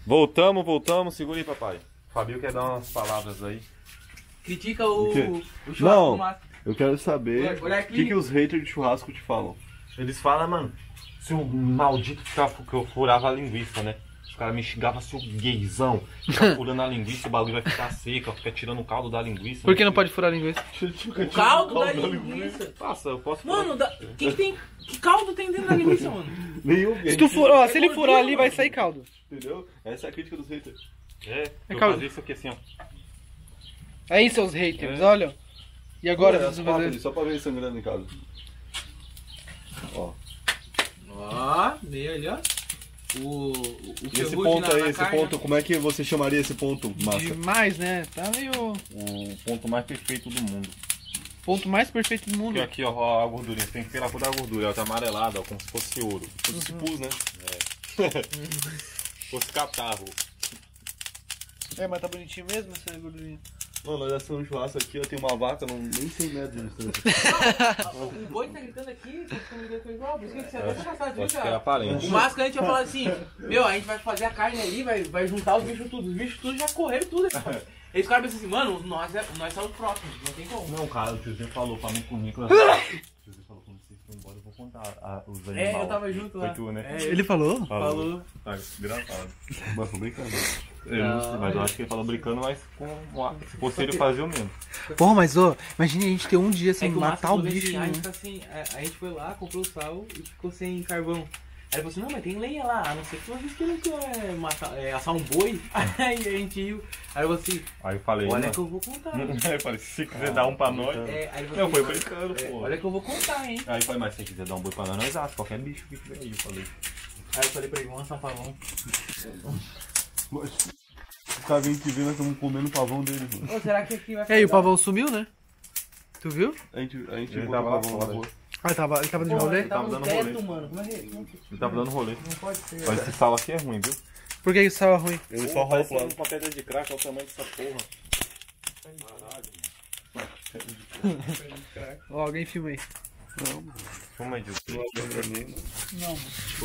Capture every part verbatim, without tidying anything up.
Voltamos, voltamos. Segura aí, papai. O Fabio quer dar umas palavras aí. Critica o, o, o churrasco. Não, Massa. eu quero saber Olha o que, que os haters de churrasco te falam. Eles falam, mano, seu maldito que eu furava a linguiça, né? Os caras me xingavam, seu gaysão. Fica furando a linguiça, o bagulho vai ficar seco, fica tirando o caldo da linguiça. Por que não pode furar a linguiça? O caldo da linguiça. Passa, eu posso. Mano, da... que, que tem. Que caldo tem dentro da linguiça, mano? Nenhum gay. Se, tu for, ó, se ele furar ali, vai sair caldo. Entendeu? Essa é a crítica dos haters. É, eu caldo. fazia isso aqui assim, ó. Aí, seus haters, É. olha. E agora, Pô, vocês as vão patas fazer? ali, só pra ver sangrando em casa. Ó. Ó, meio ali, ó. O, o, o E esse ferrugem ponto na- aí, na esse carne, ponto, como é que você chamaria esse ponto, Massa? Demais, né? Tá meio... O ponto mais perfeito do mundo. Ponto mais perfeito do mundo. Porque aqui, ó, ó, a gordurinha. Tem que ter a cor da gordura. Ela tá amarelada, ó, como se fosse ouro. Tudo se pus, né? Se fosse catarro. É, mas tá bonitinho mesmo essa gordurinha. Mano, nós já estamos no churrasco aqui, eu tenho uma vaca, não, nem cem metros de distância. O boi tá gritando aqui, vocês estão gritando igual, por isso que você até engraçado, Eu viu, acho que era cara? aparente. O Máscara a gente vai falar assim, meu, a gente vai fazer a carne ali, vai, vai juntar os bichos tudo, os bichos tudo já correram tudo aqui, mano. Aí os caras pensam assim, mano, nós, é, nós somos próximos, não tem como. Não, cara, o tiozinho falou pra mim comigo. O tiozinho falou, quando vocês forem embora, eu vou contar a, os animais. É, eu tava junto lá. Foi tu, né? É, Ele falou? falou. Tá, engraçado. Mas foi brincadeira. Eu não sei, mas eu acho que ele falou brincando, mas com, se fosse ele fazia o mesmo. Porra, mas ô, imagina a gente ter um dia É sem que o matar Máscara o falou bicho, assim, né? a gente tá sem, a, a gente foi lá, comprou o sal e ficou sem carvão. Aí ele falou assim, não, mas tem lenha lá, a não ser que vocês queiram que é, matar, é, assar um boi. Aí a gente riu. Aí eu falei assim, Aí eu falei, olha mano. que eu vou contar. Aí eu falei, se você quiser dar um pra nós. É, aí ele falou Não, foi assim, brincando, é, pô. olha que eu vou contar, hein. Aí eu falei, mas se você quiser dar um boi pra nós, nós assa qualquer bicho que tiver aí, eu falei. Aí eu falei pra ele, vamos assar um pavão. O cara vem te ver, nós estamos comendo o pavão dele, mano. Ô, será que aqui vai E aí, o pegar? pavão sumiu, né? Tu viu? A gente, a gente Ele botou tava o pavão na fora. rua. Ah, ele tava, ele tava de Pô, rolê? ele tava Tava no dando rolê. teto, mano. Como é que... como é que- Ele tava dando rolê. Não pode ser. Mas esse sal aqui é ruim, viu? Por que isso tava ruim? Ele só rola pro lado. uma pedra de crack, olha o tamanho dessa porra. Ó, alguém filma aí. Calma aí, Gil. Não,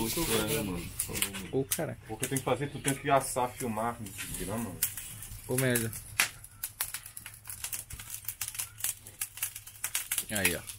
ô cara. Porque tem que fazer, tu tem que assar, filmar, grama, mano. Ô merda. Aí, ó.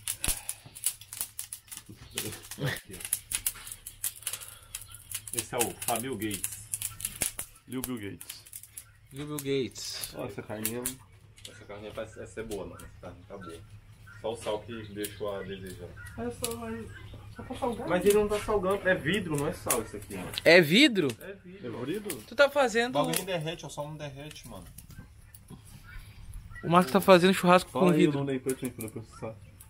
Esse é o Fabio Gates. E o Bill Gates. E o Bill Gates. Ó, essa carninha... Essa carne parece essa é boa, mano. Essa carne tá boa. Só o sal que deixou a desejar. É só, só pra salgar. Mas ele não tá salgando, é vidro, não é sal isso aqui, mano. É vidro? É vidro. Colorido? Tu tá O fazendo... bagulho não derrete, o sal não derrete, mano. O Marcos tá fazendo churrasco Fala com aí o vidro. nome da empresa pra processar.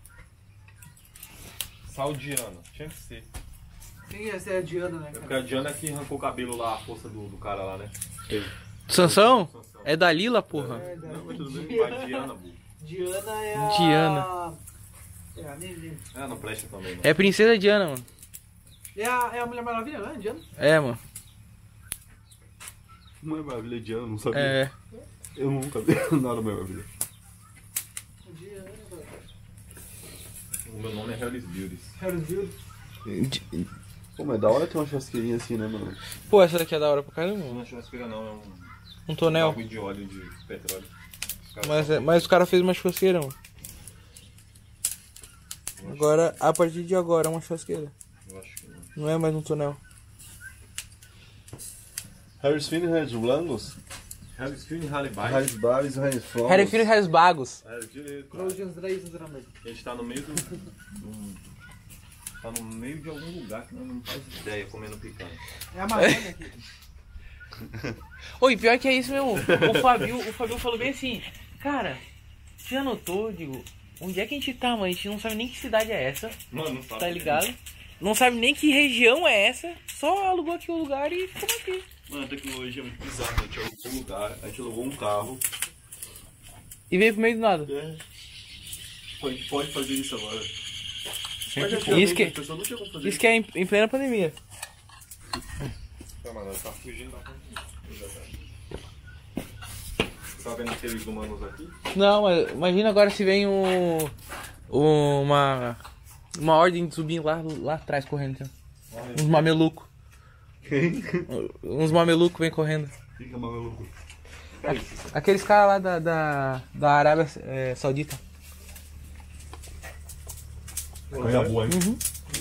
Sal Diana, tinha que ser. Quem é? Essa é a Diana, né, É cara? porque a Diana que arrancou o cabelo lá, a força do, do cara lá, né? Ele. Sansão? Sansão. É da Lila, porra. É, da- Não, mas tudo bem. Vai Diana, bu. Diana é a... Diana. É a Nenê. Ah, não presta também, mano. É Princesa Diana, mano. É a, é a Mulher Maravilha, não é? Diana? É, mano. Não é maravilha de ano, não sabia. É. Eu nunca vi nada maravilha. Diana. O meu nome é Harris Beauty. Harry Beauty. Pô, mas da hora ter uma churrasqueirinha assim, né, mano? Pô, essa daqui é da hora pra caramba, Não mano. é churrasqueira não, é um Um tonel. bagulho de óleo de petróleo. Os caras Mas, só- é- mas o cara fez uma churrasqueira, mano. Agora, a partir de agora, é uma churrasqueira. Eu acho que não. Não é mais um tonel. Harris Finn, Harris Langos, Harris Field, Harry Harris Bares, Harris Flowers. Harry Filho Harris Bagos. Harris direito. Crows Dreyes Zramel. A gente tá no meio do... do- Tá no meio de algum lugar que nós não faz ideia comendo picanha. É a Marina aqui. Oi, pior que é isso mesmo. O Fabio, o Fabio falou bem assim, cara, você já notou, digo, onde é que a gente tá, mano? A gente não sabe nem que cidade é essa, Mano, não sabe. tá ligado? Não sabe nem que região é essa, só alugou aqui o lugar e ficou aqui. Mano, a tecnologia é muito bizarra. A gente alugou um lugar, a gente alugou um carro. E veio pro meio do nada. É. Pô, a gente pode fazer isso agora. Isso que- As pessoas não tinham como fazer Isso que é em, em plena pandemia. Tá, mano, tá fugindo da pandemia. Tá vendo aqueles humanos aqui? Não, mas imagina agora se vem um, uma, uma ordem de zumbi lá, lá atrás correndo. Assim. Uns mamelucos. Quem? Uns mamelucos vem correndo. Fica maluco. Aqueles caras lá da, da, da Arábia é, Saudita. Coisa boa, hein? Uhum.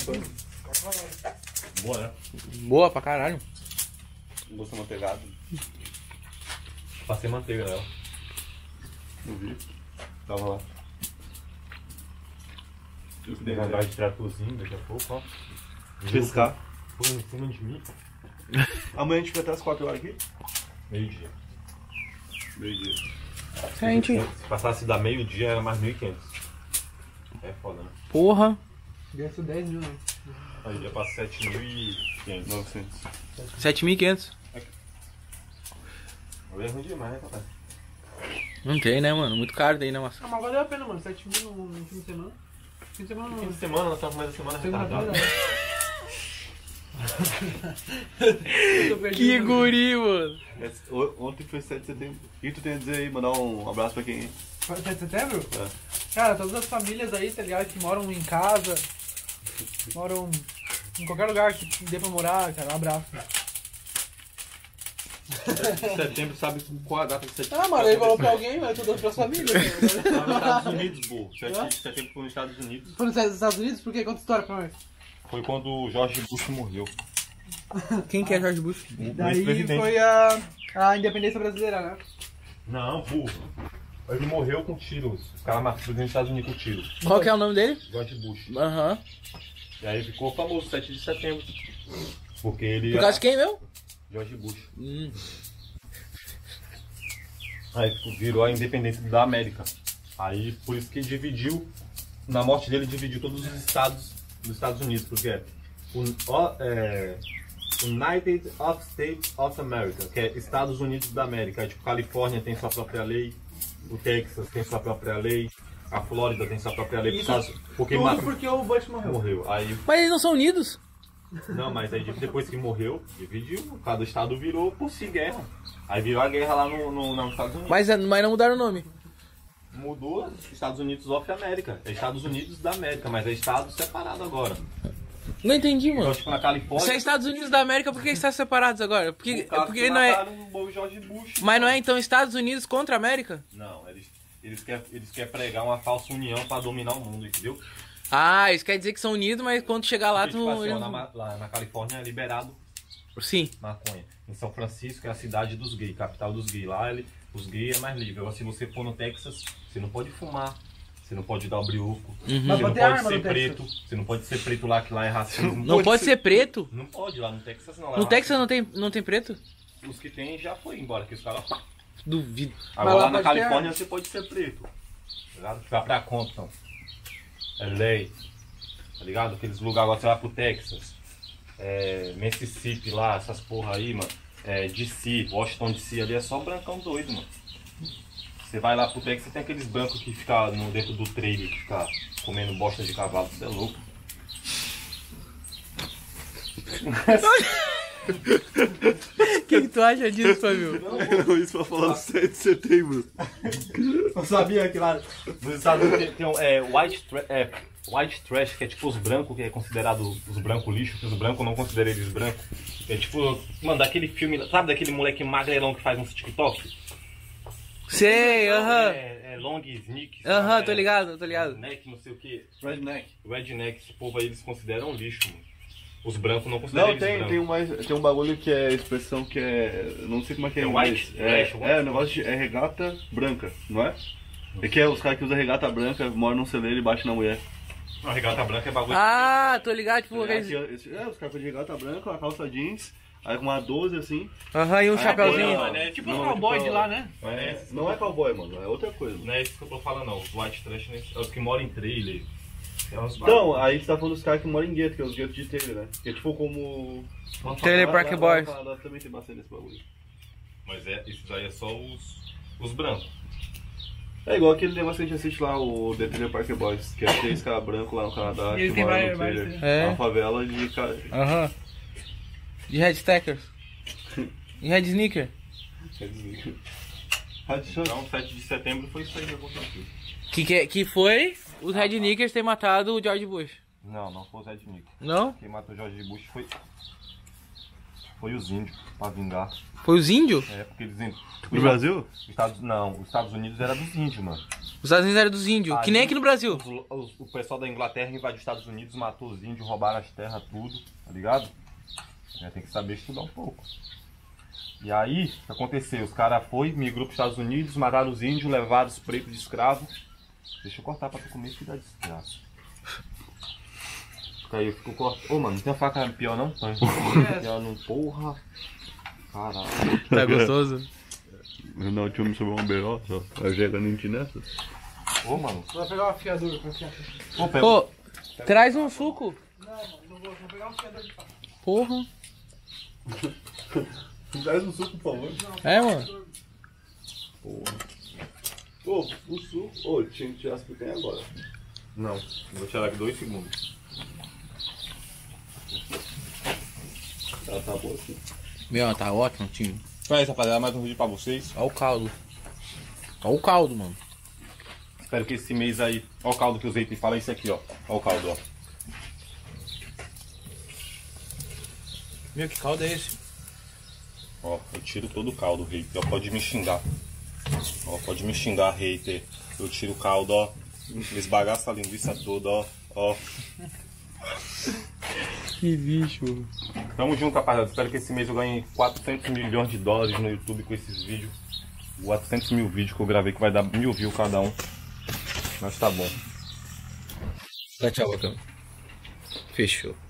Boa, né? Boa pra caralho. Gosto uma pegada. Passei manteiga nela. Não vi. Tava lá. Eu que dei Vai de tratozinho daqui a pouco, ó. pescar. Pô, em cima de mim. Amanhã a gente vai até as quatro horas aqui? Meio-dia. Meio-dia. Se a gente... Se passasse da meio-dia era mais mil e quinhentos. É foda, né? Porra. Gastou dez mil, né? Aí ia pra sete mil e quinhentos. novecentos. sete mil e quinhentos. É ruim demais, né, papai? Não tem, né, mano? Muito caro daí, né, mas... Ah, mas valeu a pena, mano. sete mil no, no fim de semana. Fim de semana Fim não. de semana, nós estamos mais da semana Segunda-feira. retardada. Que guri, mano. Esse- o- Ontem foi sete de setembro. O que tu tem a dizer aí? Mandar um abraço pra quem? sete de setembro? É. Cara, todas as famílias aí, tá ligado? Que moram em casa, moram em qualquer lugar que dê pra morar, cara. Um abraço. Setembro, sabe qual a data de setembro? Ah, mano, ele falou pra alguém, mas todas as famílias. Lá nos Estados Unidos, burro. sete de setembro foi nos Estados Unidos. Foi nos Estados Unidos? Por quê? Conta a história pra nós. Foi quando o George Bush morreu. Quem que é George Bush? O Daí ex-presidente. foi a, a independência brasileira, né? Não, burro. Ele morreu com tiros. Os caras mataram nos Estados Unidos com tiros. Qual que é o nome dele? George Bush. Aham. E aí ficou famoso, sete de setembro. Porque ele Por era causa de quem, meu? George Bush. Hum. Aí virou a independência da América. Aí por isso que dividiu, na morte dele dividiu todos os estados dos Estados Unidos, porque é, o- ó, é United of States of America, que é Estados Unidos da América. Aí, tipo, Califórnia tem sua própria lei, o Texas tem sua própria lei, a Flórida tem sua própria lei, por Isso causa, porque Tudo matou, porque o Bush morreu. morreu. Aí, Mas eles não são unidos? não, mas aí depois que morreu, dividiu, cada estado virou por si guerra. Aí virou a guerra lá no, no, nos Estados Unidos. Mas, mas não mudaram o nome. Mudou Estados Unidos of América. É Estados Unidos da América, mas é estado separado agora. Não entendi, Então, mano. tipo, na Califórnia. Se é Estados Unidos da América, por que estão separados agora? Porque, por causa porque que não é... mataram o George Bush. Mas não é então Estados Unidos contra a América? Não, eles, eles, querem, eles querem pregar uma falsa união pra dominar o mundo, entendeu? Ah, isso quer dizer que são unidos, mas quando chegar lá, Porque, tu... tipo assim, ó, na, lá na Califórnia é liberado Sim. maconha. Em São Francisco é a cidade dos gays, capital dos gays. Lá ele, os gays é mais livre. Agora, se você for no Texas, você não pode fumar. Você não pode dar o brioco. Uhum. Você Mas não pode ter pode arma ser no preto. Você não pode ser preto lá, que lá é racismo. Não pode ser preto? Não pode, lá no Texas não. Lá No lá- Texas não tem, não tem preto? Os que tem já foi embora, que os caras. Duvido. Agora lá lá na pode ter Califórnia arma. você pode ser preto. Tá ligado? Vai pra Compton. L A. Tá ligado? Aqueles lugares agora você vai pro Texas. É, Mississippi lá, essas porra aí, mano. É, D C, Washington D C ali é só brancão doido, mano. Você vai lá pro Texas, tem aqueles brancos que ficam no, dentro do trailer, que fica comendo bosta de cavalo, você é louco. O que, que tu acha disso, Fabio? Não, isso pra falar do sete de setembro. Eu sabia que lá nos Estados Unidos tem, tem um, é, white, tra é, white trash, que é tipo os brancos, que é considerado os brancos lixo, que os brancos não consideram eles brancos. É tipo, mano, daquele filme, sabe daquele moleque magrelão que faz uns TikTok? Sei, aham. É, é long sneak. Aham, é, tô ligado, tô ligado. Neck, não sei o que. Redneck. Redneck, esse povo aí eles consideram lixo, mano. Os brancos não consideram Não, eles tem, brancos. tem, um mais, tem um bagulho que é expressão que é. Não sei como é que é. É em white inglês. É, trash, é, white o negócio de, é regata branca, não é? É que é os caras que usam regata branca, moram num celeiro e batem na mulher. A regata branca é bagulho. Ah, tô ligado, tipo, É, aqueles... aqui, esse- é, os caras com de regata branca, uma calça jeans, aí com uma doze assim. Aham, e um Ah, chapéuzinho. não, né? Tipo Não, os cowboys tipo, de lá, né? Não é esse- Não é cowboy, mano, é outra coisa. não é isso que eu tô falando, não. Os white trash né? É os que moram em trailer. É uns Então, aí você tá falando dos caras que moram em gueto, que é os guetos de trailer, né? Que é tipo como. Trailer Lá- Park lá- Boys. lá no Canadá também tem bastante esse bagulho. Mas é, isso daí é só os, os brancos. É igual aquele negócio que a gente assiste lá, o The Trailer Park Boys, que é três caras brancos lá no Canadá, E ele que tem moram vários- no trailer. vários- É. Uma favela de cara. Aham. De Red Stackers. E Red Sneaker. Então, sete de setembro foi isso aí que aconteceu. Que, que, que foi os Red Sneakers ter matado o George Bush. Não, não foi o Zé de Nico. Não? Quem matou o George Bush foi Foi os índios, pra vingar. Foi os índios? É, porque eles... No Brasil? Estados, não, os Estados Unidos era dos índios, mano. Os Estados Unidos eram dos índios, que nem aqui no Brasil. Os, os, o pessoal da Inglaterra invadiu os Estados Unidos, matou os índios, roubaram as terras, tudo, tá ligado? É, tem que saber estudar um pouco. E aí, o que aconteceu? Os caras foram, migrou para os Estados Unidos, mataram os índios, levaram os pretos de escravo. Deixa eu cortar pra tu comer, que dá desgraça. Fica aí, eu fico cortando. Ô, mano, não tem a faca pior não? Tem. Pior não, porra. Caralho. Tá gostoso? Não, o time sobrou um beiró, só. Vai jogando em ti nessa. Ô, mano. Você vai pegar um afiador pra afiar. Ô, pega. Pô, traz um suco. Não, mano, não vou, vou pegar um afiador de faca. Porra. Traz um suco, por favor. É, mano. Porra. Ô, o suco. Ô, tinha que tirar esse pequeno agora. Não, vou tirar aqui dois segundos. Ela tá boa aqui. Meu, tá ótimo, time. Então é isso, rapaziada, mais um vídeo pra vocês. Olha o caldo. Olha o caldo, mano. Espero que esse mês aí... Olha o caldo que eu usei, fala isso aqui, ó. Olha o caldo, ó. Meu, que caldo é esse? Ó, eu tiro todo o caldo, hater. Ó, pode me xingar. Ó, pode me xingar, hater. Eu tiro o caldo, ó. Esbagaço a linguiça toda, ó. Ó. Que bicho. Tamo junto, rapaziada. Espero que esse mês eu ganhe quatrocentos milhões de dólares no YouTube com esses vídeos. quatrocentos mil vídeos que eu gravei, que vai dar mil views cada um. Mas tá bom. Dá tchau, bacana. Fechou.